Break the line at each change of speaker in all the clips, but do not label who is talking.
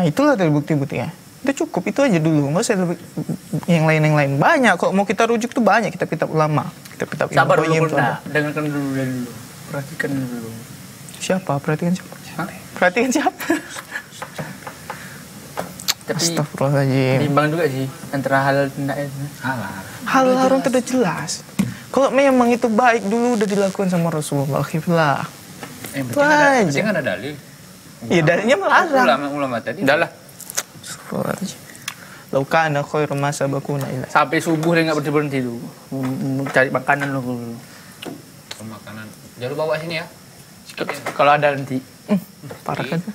itulah dari bukti-buktinya. Itu cukup, itu aja dulu. Nggak usah yang lain banyak. Kok mau kita rujuk tuh banyak kitab-kitab ulama. Kitab-kitab
sabar dulu, dengarkan dulu dari dulu. Perhatikan dulu.
Siapa? Perhatikan siapa?
Hah?
Perhatikan siapa?
Tapi
Astagfirullahaladzim.
timbang juga sih antara halal dan tidak halal.
Halal haram itu udah jelas. Kalau memang itu baik dulu udah dilakukan sama Rasulullah. Khiflah. Itu aja.
Berarti ada dalil.
Iya, dalilnya melarang.
Ulama tadi.
Udah lah.
Astagfirullahaladzim. Laukana khairu ma sabakuna ila.
Sampai subuh dia nggak berhenti dulu. Cari makanan dulu.
Makanan. Jangan lupa bawa sini ya.
Kalau ada nanti.
Parah kan?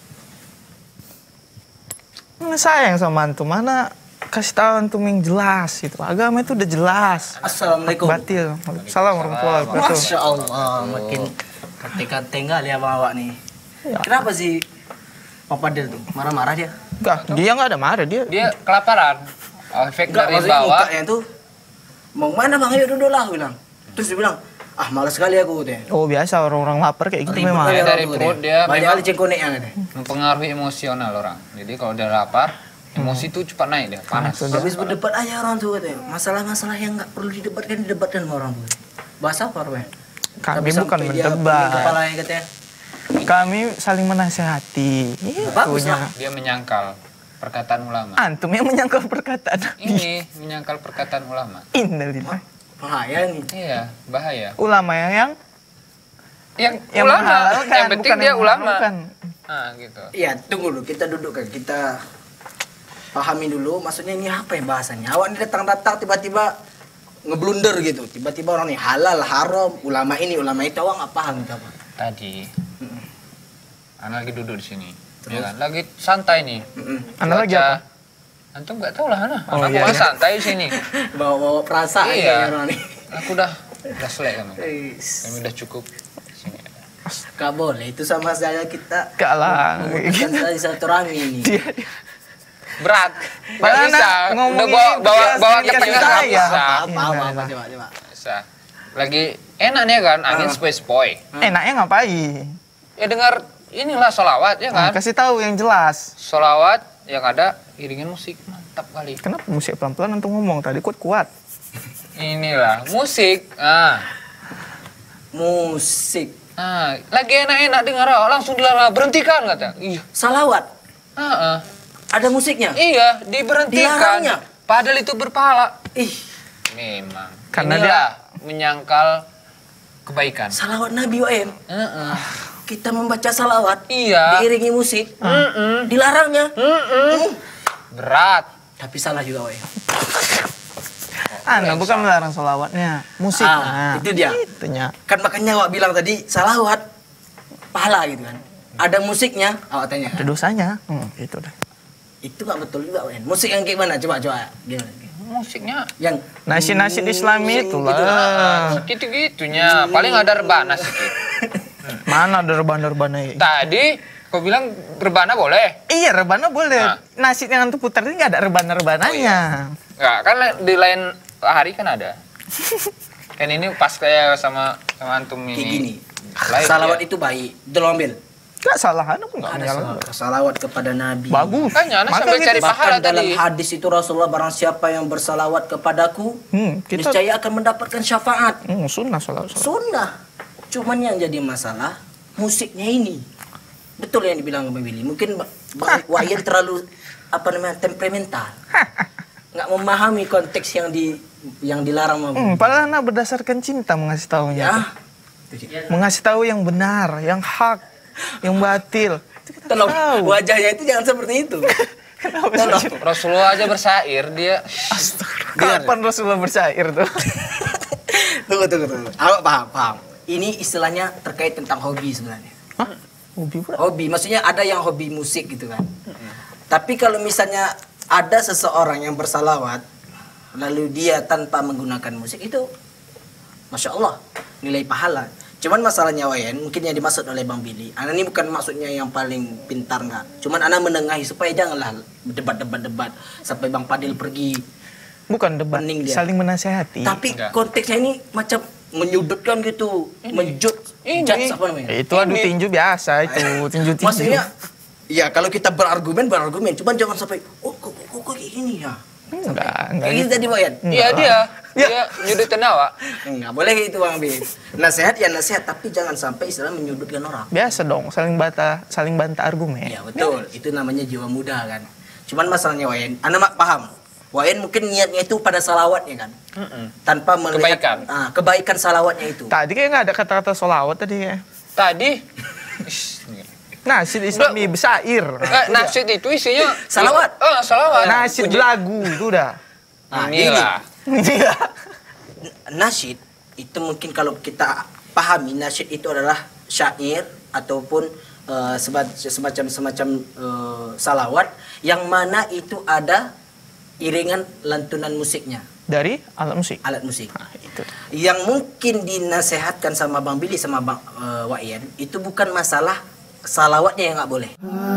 Sayang sama antum, mana kasih tahu antum yang jelas gitu. Agama itu udah jelas.
Assalamualaikum.
Batil. Assalamualaikum warahmatullahi wabarakatuh.
Masya Allah, makin kate-kate tinggal ya bang awak nih.
Ya.
Kenapa sih Pak Fadil tuh marah-marah dia?
Enggak, dia nggak ada marah dia.
Dia kelaparan. Efek
Enggak,
dari
maksudnya
bawah.
mukanya tuh mau mana bang, ayo duduk lah bilang. Terus dia bilang, ah malas sekali aku teh.
Oh biasa orang-orang lapar kayak gitu
Ribet
memang.
kali
Dari
orang tuh,
perut
teh.
dia
banyak
memang-
kali cengkoneknya teh.
Mempengaruhi emosional orang. Jadi kalau dia lapar, emosi tuh cepat naik dia, panas.
Habis berdebat aja orang tuh teh. Masalah-masalah yang nggak perlu didebatkan sama orang tuh. Bahasa apa Rwe?
Kami
Sampai
bukan
dia pening
mendebat.
kepalanya katanya.
Kami saling menasehati.
Bagus
Itunya.
lah.
Dia menyangkal perkataan ulama.
Antum yang menyangkal perkataan.
Ini menyangkal perkataan ulama.
Innalillahi.
Bahaya nih.
Iya, bahaya.
Ulama yang
Ulama,
menghalalkan,
yang penting
bukan
dia
yang
ulama.
mengharamkan.
Nah, gitu.
Iya, tunggu dulu, kita dudukkan, kita pahami dulu. Maksudnya ini apa ya bahasanya? Awak ini datang-datang tiba-tiba ngeblunder gitu. Tiba-tiba orang nih halal, haram, ulama ini, ulama itu, awak nggak paham gitu apa?
Tadi, Ana lagi duduk di sini. Ya kan? Lagi santai nih.
Anda lagi
Baca.
apa?
Antum nggak tahu lah, Ana.
Oh,
Aku
iya,
lagi
iya.
santai di sini.
Bawa perasaan
Iya.
ya orang ini.
Aku udah selek kami. Kami udah cukup. Sini.
Gak boleh, itu sama saja kita
Gak lah.
memutuskan tadi silaturahmi ini.
Berat. Nggak
Padahal
bisa.
Ana
Udah
ngomongin
bawa
dia
ke
sedikit
tengah
saya.
nggak bisa.
Apa, coba.
Bisa. Lagi enak nih kan, angin sepoi-sepoi.
Enaknya ngapain?
Ya dengar inilah sholawat ya kan.
Kasih tahu yang jelas.
Sholawat yang ada iringin musik, mantap kali.
Kenapa musik pelan-pelan antum ngomong tadi kuat-kuat?
Inilah musik.
Musik,
Lagi enak-enak dengar langsung dilarang, berhentikan kata. Iya.
salawat,
Heeh.
ada musiknya.
Iya, diberhentikan.
Dilarangnya?
Padahal itu berpahala.
Ih,
Memang.
Karena
Inilah menyangkal kebaikan.
salawat Nabi WM.
Heeh.
Kita membaca salawat,
Iya.
diiringi musik, dilarangnya.
Berat.
Tapi salah juga WM.
Anda bukan melarang sholawatnya, musik.
Itu dia.
Itunya.
Kan makanya awak bilang tadi salawat pahala gitu kan. Ada musiknya, awak tanya.
Ada dosanya. Itu deh.
Itu nggak betul juga WM. Musik yang kayak mana? Coba. Gimana?
Musiknya
Yang
Nasyid-nasyid Islami itulah.
gitu-gitunya. Paling ada rebana sedikit.
Mana ada rebana-rebana?
Tadi kau bilang rebana boleh?
Iya, rebana boleh. Nasyid yang antum putar ini nggak ada rebana-rebananya.
Enggak, kan di lain hari kan ada. Kan ini pas kayak sama antum ini.
kayak gini.
Lain
Salawat
dia.
itu baik. Tolong ambil.
Nggak salah, Anda pun nggak
Ada
menyalahkan.
salawat kepada Nabi.
Bagus.
Makanya, Anda
Maka
sampai
gitu.
cari pahala
Bahkan dalam
tadi.
hadis itu Rasulullah, barang siapa yang bersalawat kepadaku,
Kita
niscaya akan mendapatkan syafaat.
sunnah salawat.
Sunnah. Cuman yang jadi masalah musiknya ini. Betul yang dibilang Bang Willy. Mungkin Bang Wayan terlalu temperamental. Nggak memahami konteks yang dilarang sama
Padahal Anda berdasarkan cinta mengasih tahunya.
ya.
Mengasih tahu yang benar, yang hak, yang batil. Itu kita
Tolong
tahu.
wajahnya itu jangan seperti itu.
Kenapa
Tolong.
sih?
Rasulullah aja bersair dia.
Kapan Rasulullah bersyair tuh?
Tunggu. Awak paham. Ini istilahnya terkait tentang hobi sebenarnya.
Hah? Hobi pula?
Hobi, maksudnya ada yang hobi musik gitu kan. Tapi kalau misalnya ada seseorang yang bersalawat, lalu dia tanpa menggunakan musik, itu Masya Allah, nilai pahala. Cuman masalahnya Wayan, mungkin yang dimaksud oleh Bang Billy, Ana ini bukan maksudnya yang paling pintar nggak. Cuman Ana menengahi supaya janganlah debat sampai Bang Fadil pergi.
Bukan debat,
Pening dia.
saling menasehati.
Tapi
Enggak.
konteksnya ini macam menyudutkan gitu, menjudge apa namanya?
Itu adu tinju biasa itu, tinju-tinju.
Maksudnya Ya kalau kita berargumen, cuman jangan sampai kok kayak gini ya.
Enggak
Kayak gitu
gitu.
tadi Wayan.
Iya dia nyudutin awak.
Enggak boleh gitu Bang Bin. Nasihat ya nasihat, tapi jangan sampai istilah menyudutkan orang.
Biasa dong, saling bantah argumen.
Ya betul, itu namanya jiwa muda kan. Cuman masalahnya Wayan, anak paham. Wayan mungkin niatnya itu pada salawatnya kan, tanpa melihat kebaikan salawatnya itu.
Tadi kayak nggak ada kata-kata sholawat tadi ya.
Tadi
Nasyid Islami besair.
nasyid itu isinya
Salawat.
Salawat.
Nasyid lagu itu udah.
Nah,
Inilah.
Iya.
Nasyid itu mungkin kalau kita pahami, nasyid itu adalah syair ataupun semacam salawat yang mana itu ada iringan lantunan musiknya,
Dari alat musik.
alat musik.
Nah, itu.
Yang mungkin dinasehatkan sama Bang Billy sama Bang Wayan itu bukan masalah salawatnya yang nggak boleh.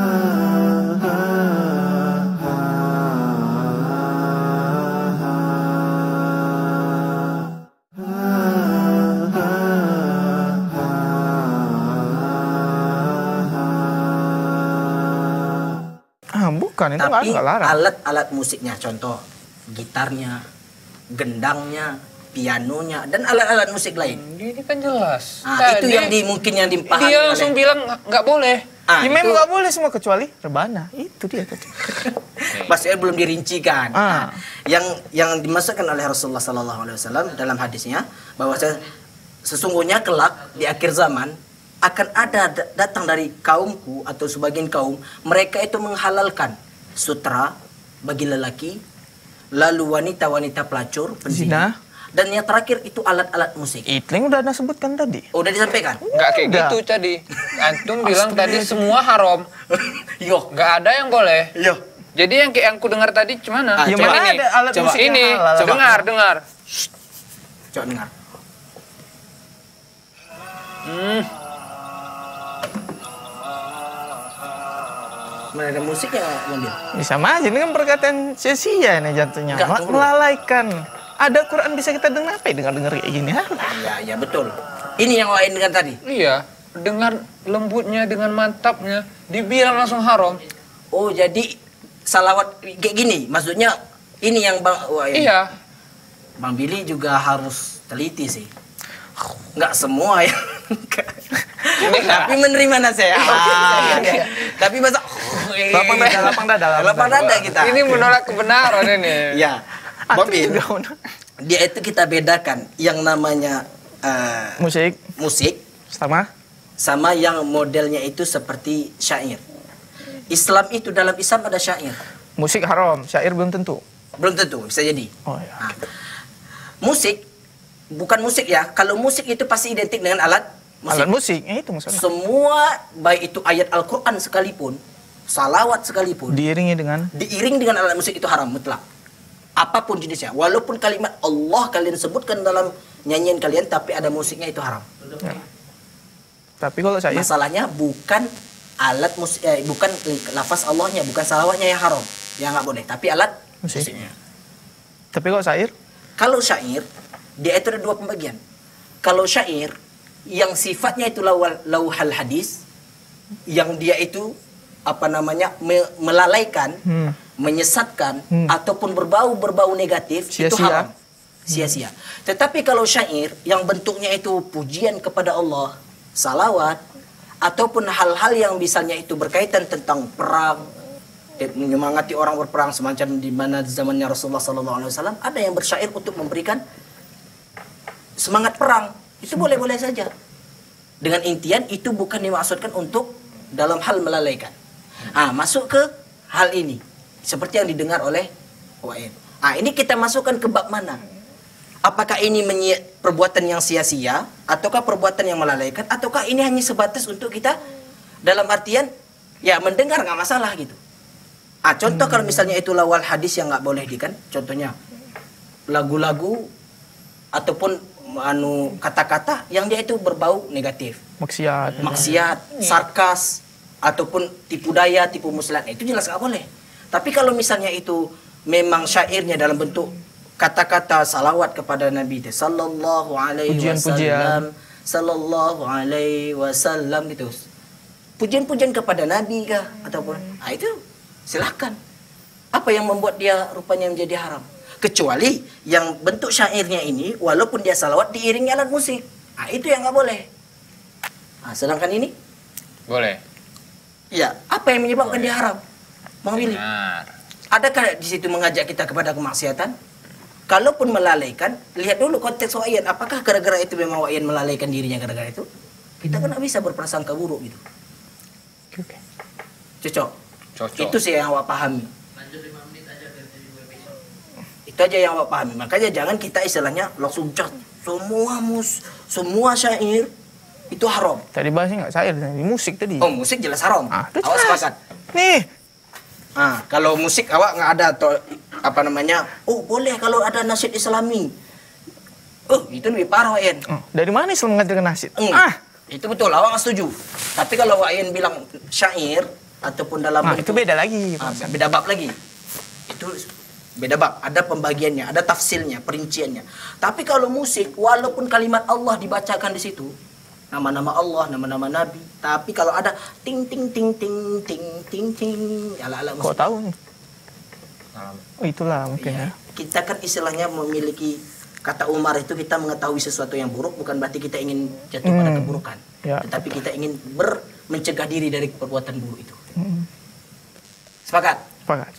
Bukan, itu
Tapi
nggak larang.
alat-alat musiknya, contoh gitarnya, gendangnya, pianonya, dan alat-alat musik lain.
Ini kan jelas.
Nah, itu
Tadi
yang mungkin yang dipahami
dia langsung bilang nggak boleh.
Ah,
Ya
itu
memang nggak boleh semua kecuali rebana. Itu dia tadi.
maksudnya belum dirincikan.
Ah.
Nah, yang dimasukkan oleh Rasulullah SAW dalam hadisnya bahwa sesungguhnya kelak di akhir zaman akan ada datang dari kaumku atau sebagian kaum, mereka itu menghalalkan sutra bagi lelaki, lalu wanita-wanita pelacur,
Zina.
penzina, dan yang terakhir itu alat-alat musik.
Itu yang udah Anda sebutkan tadi.
Udah disampaikan?
Nggak kayak
Udah.
gitu tadi. Antum bilang tadi semua haram.
Yo,
Nggak ada yang boleh.
yo.
Jadi yang ku dengar tadi cemana?
Ya,
Yang
mana
ini.
ada alat
Coba
musik yang
ini.
halal?
Coba dengar.
Coba dengar. Mana ada musiknya mobil?
Ya, sama aja, ini kan perkataan sia-sia nih jatuhnya.
Enggak, tunggu.
Melalaikan. Ada Quran bisa kita dengar, apa ya dengar-dengar kayak gini?
Ya betul. Ini yang lain dengan tadi.
Iya. Dengan lembutnya, dengan mantapnya, dibilang langsung haram.
Oh, jadi salawat kayak gini. Maksudnya ini yang
Iya.
Bang Billy juga harus teliti sih. Nggak semua ya. Tapi menerima nasihat. Tapi masa
Lapang dada.
lapang dada kita.
Ini menolak kebenaran ini.
Ya.
Antum
Bang Billy,
juga
dia itu kita bedakan yang namanya
musik
musik
sama
yang modelnya itu seperti syair. Islam itu dalam Islam ada syair.
musik haram, syair belum tentu.
Belum tentu, bisa jadi.
Oh ya.
Nah, musik bukan musik ya. Kalau musik itu pasti identik dengan alat musik.
Alat musik, itu maksudnya.
Semua baik itu ayat Al-Qur'an sekalipun, salawat sekalipun,
Diiringi dengan
diiring dengan alat musik itu haram mutlak. Apapun jenisnya, walaupun kalimat Allah kalian sebutkan dalam nyanyian kalian tapi ada musiknya itu haram.
ya. Tapi kalau syair
Masalahnya bukan alat musik, bukan lafaz Allahnya, bukan salawatnya yang haram, yang nggak boleh, tapi alat
Musik.
musiknya.
Tapi kalau syair
Kalau syair, dia itu ada dua pembagian. Kalau syair yang sifatnya itu lauhal hadis, yang dia itu melalaikan, menyesatkan, ataupun berbau negatif, itu
Sia-sia.
haram. Sia-sia. Tetapi kalau syair yang bentuknya itu pujian kepada Allah, salawat, ataupun hal-hal yang misalnya itu berkaitan tentang perang, menyemangati orang berperang semacam di mana zamannya Rasulullah SAW ada yang bersyair untuk memberikan semangat perang, itu boleh-boleh saja. Dengan intian itu bukan dimaksudkan untuk dalam hal melalaikan. Masuk ke hal ini seperti yang didengar oleh ON. Ini kita masukkan ke bab mana? Apakah ini perbuatan yang sia-sia, ataukah perbuatan yang melalaikan, ataukah ini hanya sebatas untuk kita dalam artian ya mendengar nggak masalah gitu. Contoh kalau misalnya itu lawal hadis yang nggak boleh kan, contohnya lagu-lagu ataupun kata-kata yang dia itu berbau negatif, maksiat, sarkas, ataupun tipu daya, tipu muslihat, itu jelas nggak boleh. Tapi kalau misalnya itu memang syairnya dalam bentuk kata-kata salawat kepada Nabi sallallahu alaihi wasallam, sallallahu alaihi wasallam gitu, pujian-pujian kepada Nabi kah ataupun itu silahkan. Apa yang membuat dia rupanya menjadi haram? Kecuali yang bentuk syairnya ini walaupun dia salawat diiringi alat musik. Itu yang nggak boleh. Sedangkan ini
Boleh.
ya, apa yang menyebabkan dia haram? Bang Willy,
Benar.
adakah di situ mengajak kita kepada kemaksiatan? Kalaupun melalaikan, lihat dulu konteks Wayan. Apakah gara-gara itu memang Wayan melalaikan dirinya gara-gara itu? Kita kan nggak bisa berprasangka buruk gitu.
Oke.
Cocok.
Cocok.
Itu sih yang awak pahami. Itu aja yang awak pahami. Makanya jangan kita istilahnya langsung cat semua syair itu haram.
Tadi bahasnya nggak syair, tadi musik tadi.
Oh, musik jelas haram.
Itu
Awak
jelas.
sepakat.
Nih,
Kalau musik awak nggak ada atau apa namanya? Oh, boleh kalau ada nasyid Islami. Oh, itu lebih parah, Wayan.
dari mana Islam mengajarkan nasyid?
Itu betul, awak nggak setuju. Tapi kalau Wayan bilang syair ataupun dalam
Itu beda lagi.
beda bab lagi. Itu beda bab, ada pembagiannya, ada tafsirnya, perinciannya. Tapi kalau musik, walaupun kalimat Allah dibacakan di situ, nama-nama Allah, nama-nama Nabi, tapi kalau ada ting ting ting ting ting ting ting, ala-ala
Kok
musik.
tahu nih? Oh, itulah mungkin ya.
Kita kan istilahnya memiliki kata Umar itu kita mengetahui sesuatu yang buruk bukan berarti kita ingin jatuh pada keburukan.
Ya.
Tetapi kita ingin mencegah diri dari perbuatan buruk itu. Sepakat?
Sepakat.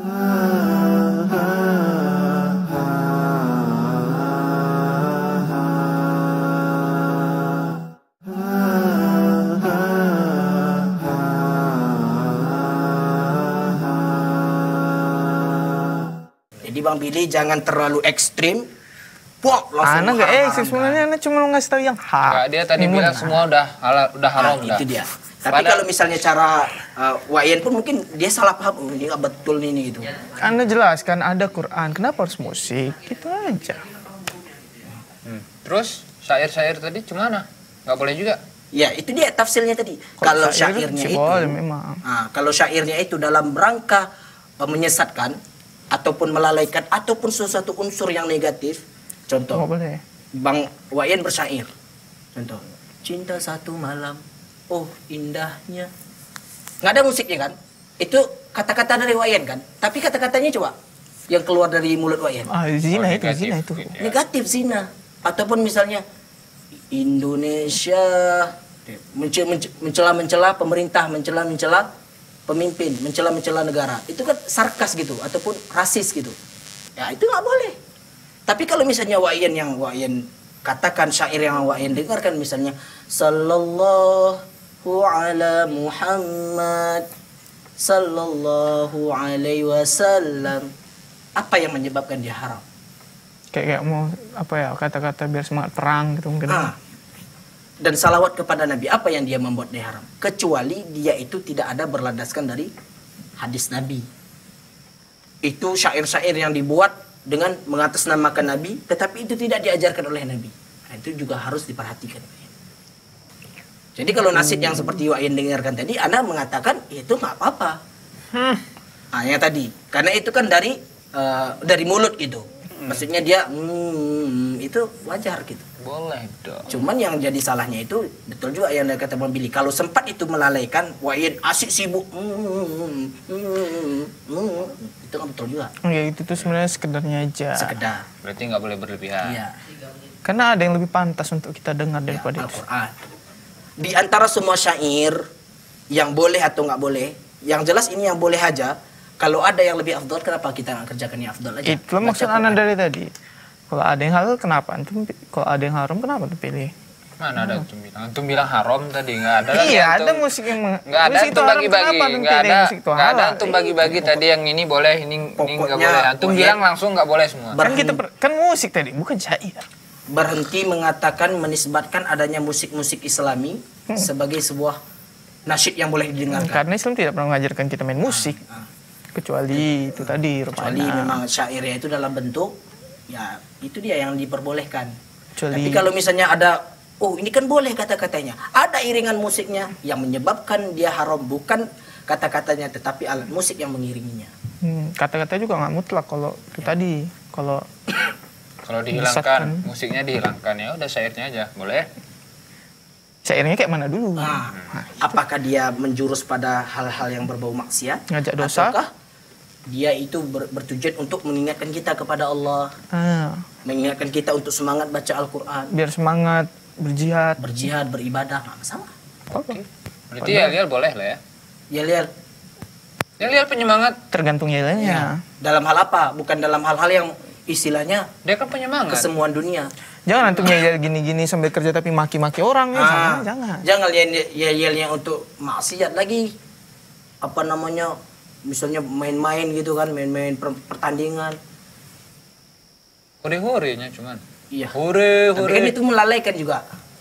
Jadi Bang Billy jangan terlalu ekstrim. Puak, langsung
Anak nggak
haram,
eksis sebenarnya, anak cuma ngasih tahu yang hak.
Enggak, dia tadi bilang semua udah haram dah.
Itu dia. Tapi kalau misalnya cara Wayan pun mungkin dia salah paham, ini nggak betul ini gitu.
Anda jelaskan ada Quran, kenapa harus musik? Gitu aja.
Terus syair-syair tadi gimana? Nggak boleh juga.
Ya, itu dia tafsirnya tadi. Kalau
syair
syairnya
sih
itu,
boleh memang.
Kalau syairnya itu dalam rangka menyesatkan ataupun melalaikan ataupun sesuatu unsur yang negatif, contoh,
Nggak boleh.
Bang Wayan bersyair, contoh, cinta satu malam, oh indahnya, nggak ada musiknya kan? Itu kata-kata dari Wayan kan? Tapi kata-katanya coba yang keluar dari mulut Wayan,
Zina itu,
negatif.
zina itu.
Ya.
negatif zina, ataupun misalnya Indonesia mencela pemerintah, mencela pemimpin, mencela negara, itu kan sarkas gitu ataupun rasis gitu. Ya itu nggak boleh. Tapi kalau misalnya Wayan katakan syair yang Wayan dengarkan misalnya sallallahu ala Muhammad sallallahu alaihi wasallam, apa yang menyebabkan dia haram?
Kayak mau apa ya, kata-kata biar semangat perang gitu mungkin.
Dan salawat kepada Nabi, apa yang dia membuat dia haram? Kecuali dia itu tidak ada berlandaskan dari hadis Nabi. Itu syair-syair yang dibuat dengan mengatasnamakan Nabi, tetapi itu tidak diajarkan oleh Nabi. Itu juga harus diperhatikan. Jadi kalau nasid yang seperti Wayan dengarkan tadi, Anda mengatakan itu nggak apa-apa. Yang tadi, karena itu kan dari mulut gitu. Maksudnya dia itu wajar gitu.
Boleh dong.
Cuman yang jadi salahnya itu betul juga yang kata Bang Billy. Kalau sempat itu melalaikan, Wayan asik sibuk, itu kan betul juga.
Ya itu tuh sebenarnya sekedarnya aja.
Sekedar.
Berarti nggak boleh berlebihan.
Iya.
Karena ada yang lebih pantas untuk kita dengar daripada itu.
Al-Quran. Di antara semua syair yang boleh atau nggak boleh, yang jelas ini yang boleh aja. Kalau ada yang lebih afdol, kenapa kita nggak kerjakan yang afdol aja?
Itu maksud
Baca
anak
Quran.
dari tadi. Kalau ada yang halal kenapa antum? Kalau ada yang haram kenapa antum pilih?
Mana ada antum bilang? Antum bilang haram tadi nggak ada. lagi
Iya,
antum.
ada musik yang
Nggak ada
musik itu
antum
haram,
bagi-bagi.
kenapa antum
Nggak
pilih
ada.
musik itu
Nggak ada
halal?
antum bagi-bagi tadi yang ini boleh, ini nggak
Pokoknya
boleh. Antum
Wayan-
bilang langsung nggak boleh semua.
Kan musik tadi, bukan syair.
Berhenti mengatakan menisbatkan adanya musik-musik Islami sebagai sebuah nasyid yang boleh didengarkan.
Karena Islam tidak pernah mengajarkan kita main musik. Kecuali itu tadi
Kecuali
rupanya.
memang syairnya itu dalam bentuk, ya itu dia yang diperbolehkan.
Kecuali-
Tapi kalau misalnya ada, oh ini kan boleh kata-katanya, ada iringan musiknya yang menyebabkan dia haram, bukan kata-katanya tetapi alat musik yang mengiringinya.
Kata-kata juga nggak mutlak kalau itu tadi. Kalau
Kalau dihilangkan, musiknya dihilangkan ya udah syairnya aja boleh.
Syairnya kayak mana dulu?
Nah, apakah dia menjurus pada hal-hal yang berbau maksiat?
Ngajak dosa?
Ataukah dia itu bertujuan untuk mengingatkan kita kepada Allah, mengingatkan kita untuk semangat baca Al-Quran,
Biar semangat berjihad.
berjihad, beribadah, nggak masalah.
Oke.
Berarti yel-yel boleh lah ya.
Yel-yel.
Yel-yel penyemangat.
Tergantung yelnya.
Ya. Dalam hal apa? Bukan dalam hal-hal yang istilahnya
Dia kan penyemangat.
kesemuan dunia.
Jangan antum yel gini-gini sambil kerja tapi maki-maki orang ya. Jangan.
Jangan yel-yelnya untuk maksiat lagi. Apa namanya? Misalnya main-main gitu kan, main-main pertandingan.
Hore-horenya cuman.
Iya.
Hore.
Tapi kan itu melalaikan juga.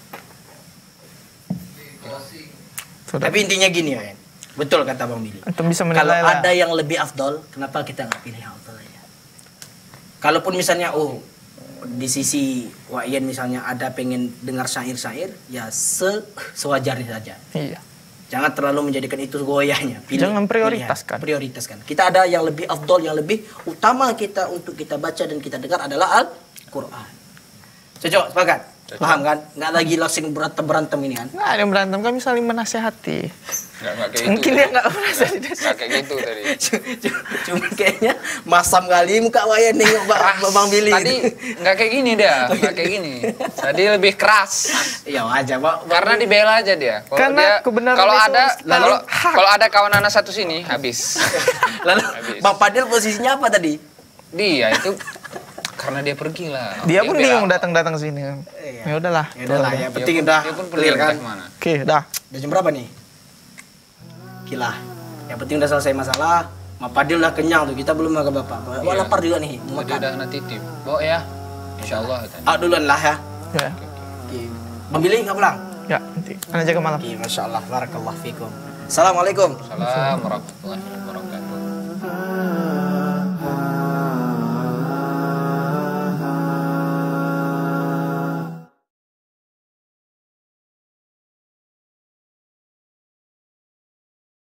Sudah.
Tapi intinya gini ya. Betul kata Bang Billy.
Antum bisa
Kalau
menilai lah.
ada yang lebih afdol, kenapa kita nggak pilih yang afdol aja? Kalaupun misalnya, di sisi Wayan misalnya ada pengen dengar syair-syair, ya sewajarnya saja.
Iya.
Jangan terlalu menjadikan itu goyahnya.
Jangan prioritaskan.
Prioritaskan. Kita ada yang lebih afdol, yang lebih utama kita untuk kita baca dan kita dengar adalah Al-Quran. Cocok, sepakat? Paham kan? Nggak lagi langsung berantem ini kan?
Nggak ada yang berantem, kami saling menasehati.
Nggak kayak
Mungkin
gitu.
dia nggak merasa
Nggak kayak gitu tadi.
Cuma kayaknya masam kali muka Wayan nengok Bang Billy.
Tadi nggak kayak gini dia, nggak kayak gini. Tadi lebih keras.
Ya wajar, Pak.
Karena dibela aja dia. Kalau
Karena
dia,
kebenaran
kalau
itu
ada,
selalu
kalau ada kawan anak satu sini habis.
Lalu
Habis.
Bang Fadil posisinya apa tadi?
Dia itu karena dia pergi lah.
Dia pun
bela.
bingung datang-datang sini.
Iya.
Ya udahlah.
Ya udahlah, yang
Dia
penting
pun-
udah
dia pun pergi
clear kan.
entah kemana.
Oke, dah.
Udah jam berapa nih? Gila. Yang penting udah selesai masalah. Bang Fadil udah kenyang tuh. Kita belum makan bapak. Wah,
Iya.
lapar juga nih. Mau
Jadi
makan.
udah kena titip. Bawa ya. Insya Allah.
Ah duluan lah ya.
Ya.
Oke. Bang Billy nggak pulang?
Ya, nanti. Ana jaga malam.
Oke, Masya Allah. Barakallah fikum. Assalamualaikum.
Assalamualaikum warahmatullahi wabarakatuh.